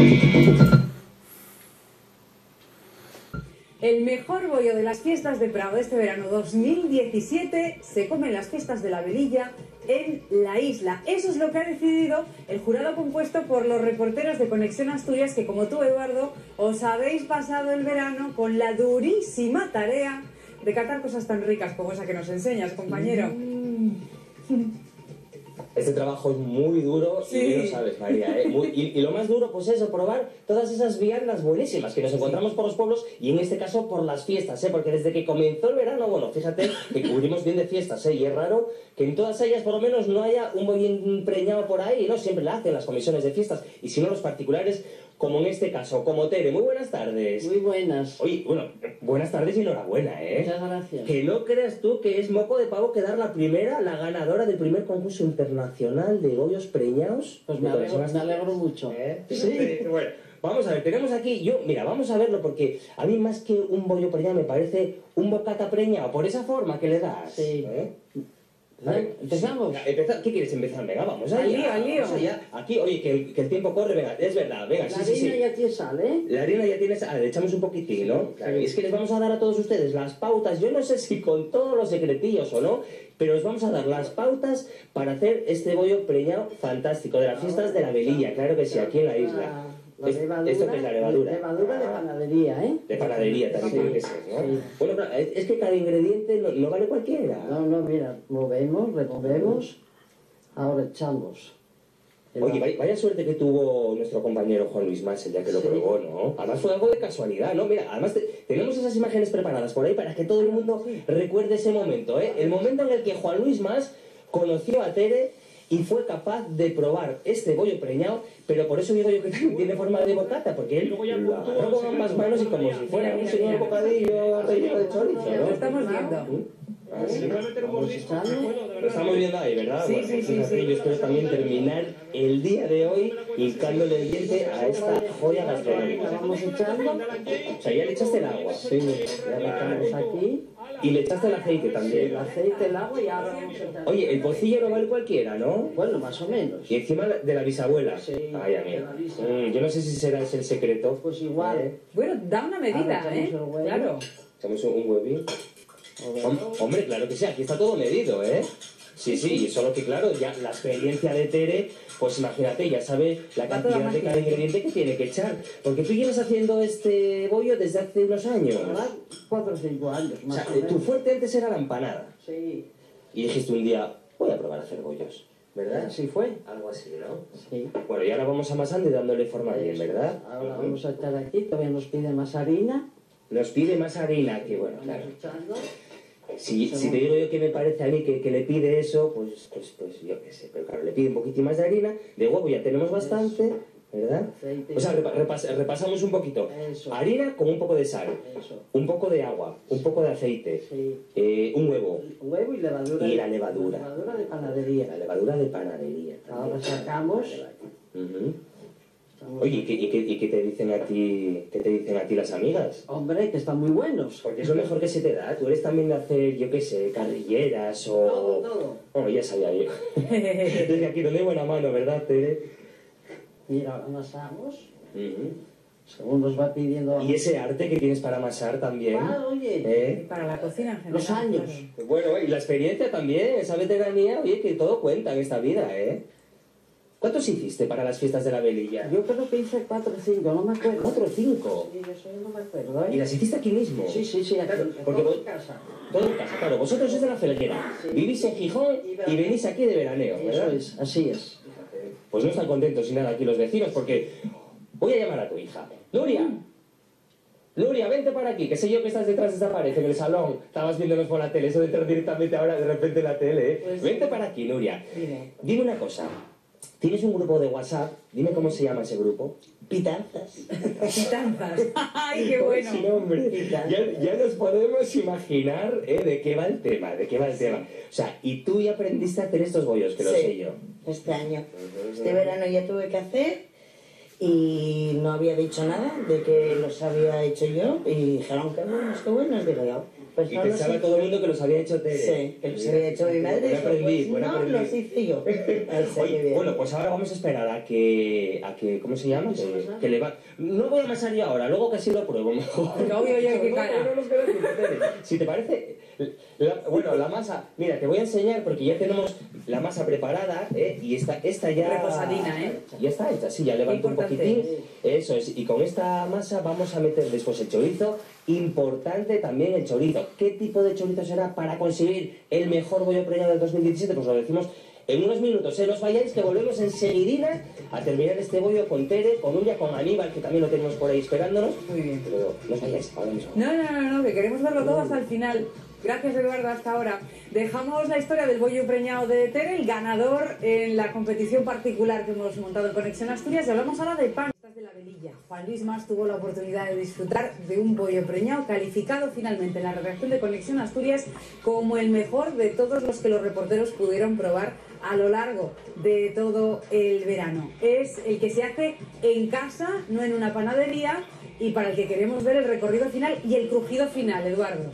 El mejor bollo de las fiestas de Prado de este verano 2017 se come en las fiestas de la Velilla en la isla. Eso es lo que ha decidido el jurado compuesto por los reporteros de Conexión Asturias, que como tú, Eduardo, os habéis pasado el verano con la durísima tarea de catar cosas tan ricas como esa que nos enseñas, compañero. Este trabajo es muy duro, sí. Y bien lo sabes, María, ¿eh? Y lo más duro, pues eso, probar todas esas viandas buenísimas que nos encontramos por los pueblos y en este caso por las fiestas, ¿eh? Porque desde que comenzó el verano, bueno, fíjate que cubrimos bien de fiestas, ¿eh? Y es raro que en todas ellas por lo menos no haya un bollo empreñado por ahí, ¿no? Siempre la hacen las comisiones de fiestas, y si no los particulares, como en este caso, como Tere. Muy buenas tardes. Muy buenas. Oye, bueno, buenas tardes y enhorabuena, ¿eh? Muchas gracias. Que no creas tú que es moco de pavo quedar la primera, la ganadora del primer concurso internacional de bollos preñados. Pues me alegro mucho. Sí. Bueno, vamos a ver, tenemos aquí, mira, vamos a verlo porque a mí más que un bollo preñado me parece un bocata preñado, por esa forma que le das. Sí. Vale, ¿Empezamos? ¿Qué quieres empezar? Venga, vamos al lío. Aquí, oye, que el tiempo corre, venga, es verdad, venga, La harina ya tiene sal, ¿eh? La harina ya tiene sal, le echamos un poquitín, ¿no? Claro. Y es que les vamos a dar a todos ustedes las pautas, yo no sé si con todos los secretillos o no, pero os vamos a dar las pautas para hacer este bollo preñado fantástico de las fiestas de la Velilla, claro que sí, aquí en la isla. Levadura, ¿Esto qué es la levadura? Levadura de panadería, ¿eh? De panadería también tiene que ser, ¿no? Sí. Bueno, claro, es que cada ingrediente no vale cualquiera. No, mira, movemos, removemos, ahora echamos. Oye, vaya suerte que tuvo nuestro compañero Juan Luis Mas el día que lo probó, ¿no? Además fue algo de casualidad, ¿no? Mira, además tenemos esas imágenes preparadas por ahí para que todo el mundo recuerde ese momento, ¿eh? El momento en el que Juan Luis Mas conoció a Tere y fue capaz de probar este bollo preñado, pero por eso digo yo que tiene forma de bocata, porque él lo agarró con ambas manos y como si fuera un señor bocadillo relleno de chorizo, ¿no? Lo estamos viendo. Lo estamos viendo ahí, ¿verdad? Sí, bueno, sí. Yo espero también terminar el día de hoy hincándole el diente a esta joya gastronómica. Vamos echando. O sea, ya le echaste el agua. Sí, ya le echamos aquí. Y le echaste el aceite también. El aceite, el agua y ahora vamos a echar. Oye, el pocillo no vale cualquiera, ¿no? Bueno, más o menos. Y encima de la bisabuela. Sí, Ay, amigo. de la bisabuela. Yo no sé si será ese el secreto. Pues igual. Bueno, da una medida, Ahora ¿eh? echamos el huevo. Claro. Echamos un huevín. Hombre, claro que sí, aquí está todo medido, ¿eh? Sí, y solo que claro, ya la experiencia de Tere, pues imagínate, ya sabe la cantidad de cada ingrediente que tiene que echar. Porque tú llevas haciendo este bollo desde hace unos años. 4 o 5 años, más O sea, o menos. tu fuerte antes era la empanada. Sí. Y dijiste un día, voy a probar a hacer bollos, ¿verdad? Así fue. Algo así, ¿no? Sí. Bueno, y ahora vamos amasando y dándole forma bien, ¿verdad? Ahora vamos a echar aquí, todavía nos pide más harina. Nos pide más harina, que bueno, claro. Vamos echando. Si te digo yo que me parece a mí que le pide eso, pues yo qué sé, pero claro, le pide un poquitín más de harina, de huevo ya tenemos bastante, ¿verdad? Aceite. O sea, repasamos un poquito. Eso. Harina con un poco de sal, Eso. un poco de agua, un poco de aceite, Sí. un huevo. Huevo y levadura. Y la levadura. Levadura de panadería. La levadura de panadería. También. Ahora sacamos. Ujú. Oye, ¿y qué te dicen a ti, las amigas? Hombre, que están muy buenos. Porque es lo mejor que se te da. Tú eres también de hacer, yo qué sé, carrilleras o... Todo. Oh, ya sabía yo. Desde aquí donde hay buena mano, ¿verdad, Tere? Mira, ahora amasamos. Ujú. Según nos va pidiendo. Y ese arte que tienes para amasar también. Ah, oye. Y para la cocina en general. Los años. claro. Bueno, y la experiencia también, esa veteranía, oye, que todo cuenta en esta vida, ¿eh? ¿Cuántos hiciste para las fiestas de la Velilla? Yo creo que hice 4 o 5, no me acuerdo. 4 o 5. Sí, eso no me acuerdo, ¿Y ¿eh? las hiciste aquí mismo? Sí, aquí. Claro, porque todo vos- en casa. Todo en casa, claro. Vosotros sois de la Felguera. Sí. Vivís en Gijón y venís aquí de veraneo, ¿verdad? Eso es, así es. Pues no están contentos ni nada aquí los vecinos porque voy a llamar a tu hija. ¡Nuria! Nuria, vente para aquí, que sé yo que estás detrás de esta pared, en el salón. Estabas viéndonos por la tele, eso de entrar directamente ahora de repente en la tele, ¿eh? Pues Vente para aquí, Nuria. Dime. Dime una cosa. Tienes un grupo de WhatsApp, dime cómo se llama ese grupo. Pitanzas. Pitanzas. ¡Ay, qué bueno! Sí, hombre. Ya nos podemos imaginar de qué va el tema, O sea, y tú ya aprendiste a hacer estos bollos, que lo Sí. sé yo. Este año. Este verano ya tuve que hacer y no había dicho nada de que los había hecho yo y dijeron que buenos, digo yo. Pues y no los pensaba hice. todo el mundo que los había hecho Tere. Sí, que los había hecho mi madre. Buen aprendiz, buen No, aprendiz. los hice yo. O sea, Oye, que bien. bueno, pues ahora vamos a esperar a que ¿cómo se llama? Que le va... No voy a amasar yo ahora, luego casi lo pruebo mejor. No, oye, qué cara. No, Tere. Si te parece, bueno, la masa, mira, te voy a enseñar porque ya tenemos la masa preparada, y esta ya... Reposadina, ¿eh? Ya está hecha, sí, ya levanto un Importante. poquitín. Eso es, y con esta masa vamos a meter después el chorizo. Importante también el chorizo. ¿Qué tipo de chorizo será para conseguir el mejor bollo preñado del 2017? Pues lo decimos en unos minutos. No os vayáis, que volvemos enseguidina a terminar este bollo con Tere, con Nuria, con Aníbal, que también lo tenemos por ahí esperándonos. Muy bien. Pero no os vayáis, ahora mismo. No, que queremos verlo todo hasta el final. Gracias, Eduardo, hasta ahora. Dejamos la historia del bollo preñado de Tere, el ganador en la competición particular que hemos montado en Conexión Asturias, y hablamos ahora de pan de la Velilla. Juan Luis Mas tuvo la oportunidad de disfrutar de un bollo preñado calificado finalmente en la redacción de Conexión Asturias como el mejor de todos los que los reporteros pudieron probar a lo largo de todo el verano. Es el que se hace en casa, no en una panadería, y para el que queremos ver el recorrido final y el crujido final, Eduardo.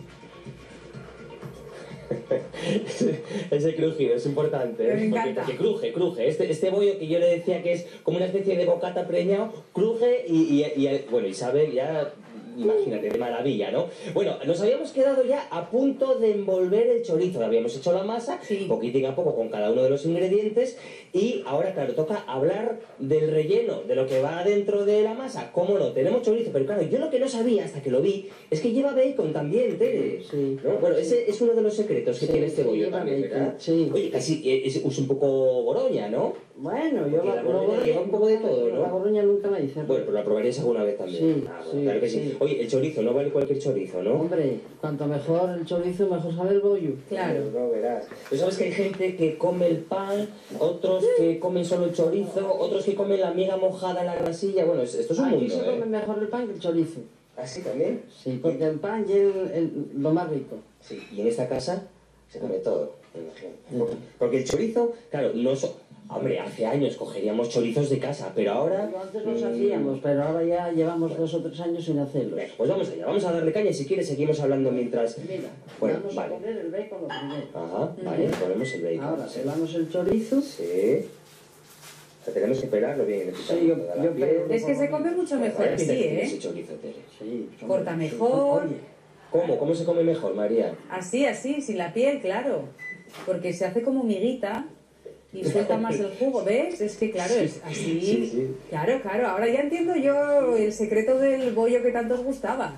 Ese crujido es importante, Me encanta. porque cruje. Este bollo que yo le decía que es como una especie de bocata preñado, cruje bueno, y sabe ya, imagínate, de maravilla, ¿no? Bueno, nos habíamos quedado ya a punto de envolver el chorizo, habíamos hecho la masa, Sí. poquitín a poco con cada uno de los ingredientes, y ahora, claro, toca hablar del relleno, de lo que va dentro de la masa. ¿Cómo no? Tenemos chorizo, pero claro, yo lo que no sabía hasta que lo vi es que lleva bacon también, Tere. Sí. ¿No? Bueno, ese es uno de los secretos que Sí, tiene este sí, bollo lleva también, bacon, ¿verdad? sí. Oye, casi es un poco boroña, ¿no? Bueno, yo Porque la Borgoña lleva un poco de todo, ¿no? La Borgoña nunca la hice. Bueno, pero la probarías alguna vez también. Sí, Bueno, sí, claro que sí. sí. Oye, el chorizo, no vale cualquier chorizo, ¿no? Hombre, cuanto mejor el chorizo, mejor sabe el bollo. Claro. No verás. Tú sabes que hay gente que come el pan, otros que comen solo el chorizo, otros que comen la miga mojada en la grasilla. Bueno, esto es un Aquí mundo, se come ¿eh? mejor el pan que el chorizo. ¿Así también? Sí, porque el pan es lo más rico. Sí, y en esta casa se come todo, me imagino. Porque el chorizo, claro, no so... Hombre, hace años cogeríamos chorizos de casa, pero ahora... Pero antes los hacíamos, pero ahora ya llevamos 2 o 3 años sin hacerlos. Venga, pues vamos allá, vamos a darle caña y si quieres seguimos hablando mientras... Mira, Bueno, vamos vale. a poner el bacon lo primero. Ajá, vale, ponemos el bacon. Ahora pelamos el chorizo. Sí. O sea, tenemos que pelarlo bien, le quitamos Sí, yo toda la pelo. piel. Es que se come mucho mejor Vaya así, pinta que tiene ¿eh? ese chorizo, Tere. Sí, Corta mejor. Oye, ¿Cómo? ¿Cómo se come mejor, María? Así, sin la piel, claro. Porque se hace como miguita y suelta más el jugo, ¿ves? Es que, claro, es así. Sí, sí. Claro, ahora ya entiendo yo el secreto del bollo que tanto os gustaba.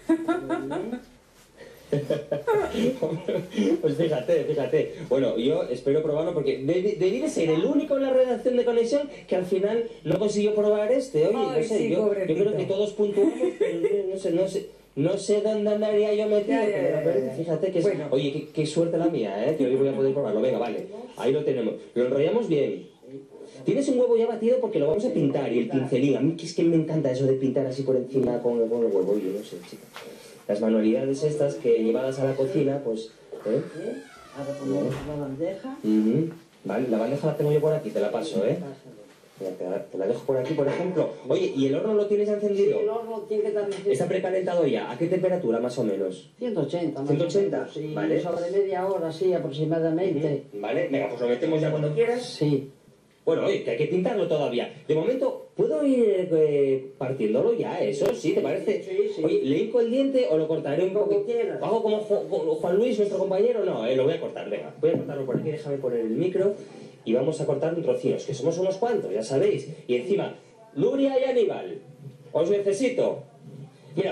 Pues fíjate. Bueno, yo espero probarlo porque debí de ser el único en la redacción de Conexión que al final no consiguió probar este. Oye, Ay, no sé, sí, yo pobrecito. creo que todos puntuamos, pero no sé dónde andaría yo metido. Ya, Pero, a ver, fíjate que es... Bueno. Oye, qué suerte la mía, ¿eh? Que hoy voy a poder probarlo. Venga, vale. Ahí lo tenemos. Lo enrollamos bien. Tienes un huevo ya batido porque lo vamos a pintar y el pincelín. A mí que es que me encanta eso de pintar así por encima con el huevo. Yo no sé, chica. Las manualidades estas que llevadas a la cocina, pues... ahora ponemos la bandeja. Vale, la bandeja la tengo yo por aquí, te la paso, ¿eh? Mira, te la dejo por aquí, por ejemplo. Oye, ¿y el horno lo tienes encendido? Sí, el horno tiene que estar Está precalentado ya. ¿A qué temperatura, más o menos? 180. más 180, o menos, sí, vale. sobre media hora, sí, aproximadamente. Vale, venga, pues lo metemos ya cuando quieras. Sí. Bueno, oye, que hay que pintarlo todavía. De momento, ¿puedo ir partiéndolo ya? ¿Eso sí, te parece? Sí. Oye, ¿le hinco el diente o lo cortaré un Como poco? quieras. ¿Hago como Juan Luis, nuestro compañero? No, lo voy a cortar, venga. Voy a cortarlo por aquí, déjame poner el micro y vamos a cortar en trocitos, que somos unos cuantos, ya sabéis. Y encima, Nuria y Aníbal, os necesito. Mira,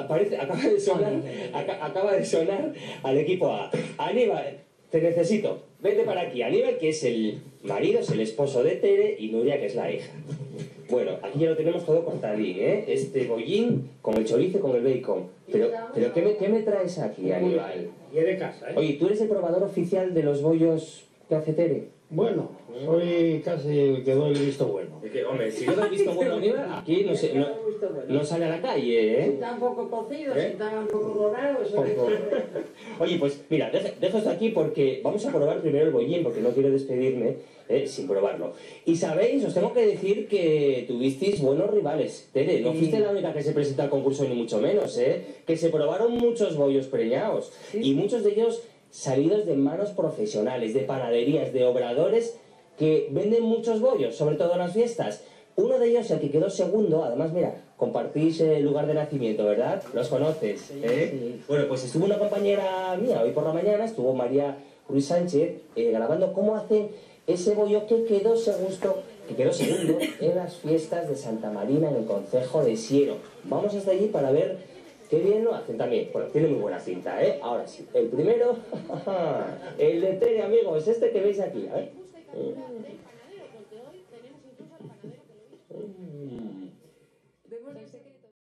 acaba de sonar al equipo A. Aníbal, te necesito. Vete para aquí. Aníbal, que es el marido, es el esposo de Tere, y Nuria, que es la hija. Bueno, aquí ya lo tenemos todo cortadín, ¿eh? Este bollín con el chorizo y con el bacon. Pero ¿qué me traes aquí, Aníbal? Y es de casa, ¿eh? Oye, ¿tú eres el probador oficial de los bollos que hace Tere? Bueno, soy casi el que doy el visto bueno. que, hombre, si no te has visto bueno, mira, aquí no, sé, no sale a la calle, ¿eh? Si está un poco cocido, si está un poco dorado, eso es. Oye, pues mira, dejo esto aquí porque vamos a probar primero el bollín, porque no quiero despedirme sin probarlo. Y sabéis, os tengo que decir que tuvisteis buenos rivales. Tere, no fuiste la única que se presentó al concurso, ni mucho menos, que se probaron muchos bollos preñados. ¿Sí? Y muchos de ellos salidos de manos profesionales, de panaderías, de obradores que venden muchos bollos, sobre todo en las fiestas. Uno de ellos, el que quedó segundo, además, mira, compartís el lugar de nacimiento, ¿verdad? ¿Los conoces? Sí. Bueno, pues estuvo una compañera mía hoy por la mañana, estuvo María Ruiz Sánchez, grabando cómo hacen ese bollo que quedó segundo en las fiestas de Santa Marina en el concejo de Siero. Vamos hasta allí para ver qué bien lo hacen también. Bueno, tiene muy buena cinta, ¿eh? Ahora sí, el primero, el de Tere, amigos, este que veis aquí, a ver.